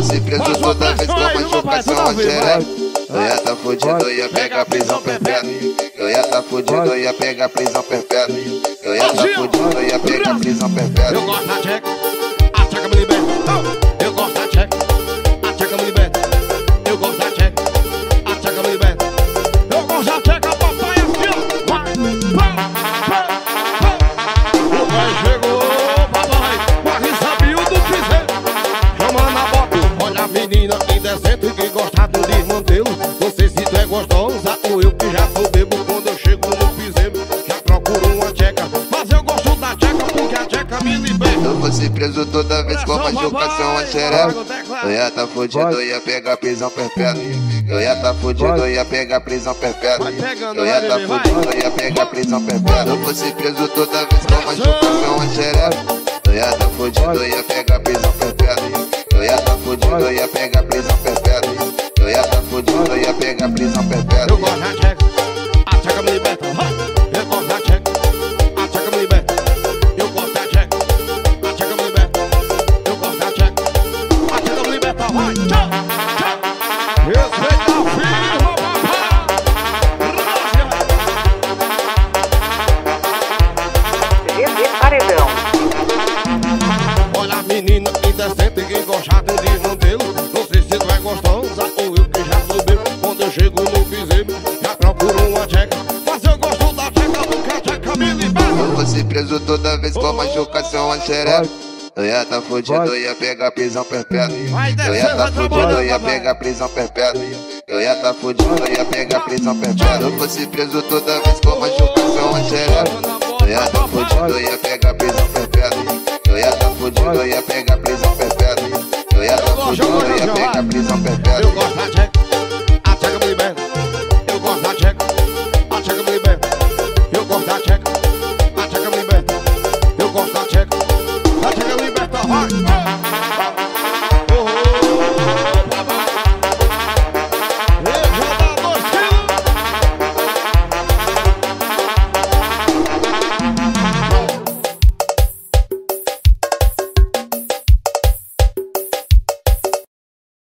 fosse preso toda vez com machucação a xereca. Eu ia tá fudido, ia pegar prisão perpétua. Eu ia tá fudido, ia pegar prisão perpétua. Eu ia tá fudido, ia pegar prisão perpétua. Eu gosto da tcheca, a tcheca me liberta. Eu gosto da tcheca, a tcheca me liberta. Eu gosto da tcheca, a tcheca me liberta. Eu gosto da tcheca, papai, assim ó. Vai, o pai chegou, papai, quase sabia do piseiro. Chama na bota, olha a menina indecente que gosta do desmantelo. Não sei se tu é gostosa ou eu que já sou bebo. Quando eu chego no piseiro, já procuro uma tcheca. Mas eu gosto da tcheca porque a tcheca me liberta. Se eu fosse preso toda vez com machucação a xereca. Eu ia tá fudido, ia pegar prisão perpétua. Eu ia tá fudido, ia pegar prisão perpétua. Eu ia tá fudido, ia pegar prisão perpétua. Se eu fosse preso toda vez com machucação a xereca. Eu ia tá fudido, ia pegar prisão perpétua. Eu ia tá fudido, ia pegar prisão perpétua. Eu ia tá fudido, ia pegar prisão perpétua. Eu gosto da tcheca, a tcheca me liberta. Eu gosto da tcheca, a tcheca me liberta. Eu gosto da tcheca, a tcheca me liberta. Eu gosto da tcheca, a tcheca me liberta. Vai, tchau, tchau. Respeita o filho, GG Paredão. olha a menina indecente que gosta do desmantelo. Não sei se tu é gostosa ou eu que já sou bebo. Quando eu chego no piseiro, já procuro uma tcheca. Mas eu gosto da tcheca porque a tcheca me liberta. Se eu fosse preso toda vez com machucação a xereca. Eu ia tá fudido, ia pegar prisão perpétua. Eu ia tá fudido, ia pegar prisão perpétua. Eu ia tá fudido, ia pegar prisão perpétua. Se eu fosse preso toda vez com machucação a xereca. Eu ia tá fudido, ia pegar prisão perpétua. Eu ia tá fudido, ia pegar prisão perpétua. Eu ia tá fudido, ia pegar prisão perpétua. Eu gosto da tcheca, a tcheca me liberta. Eu gosto da tcheca, a tcheca me liberta. Eu gosto da tcheca, a tcheca me liberta. Eu gosto da tcheca, a tcheca me liberta. Vai.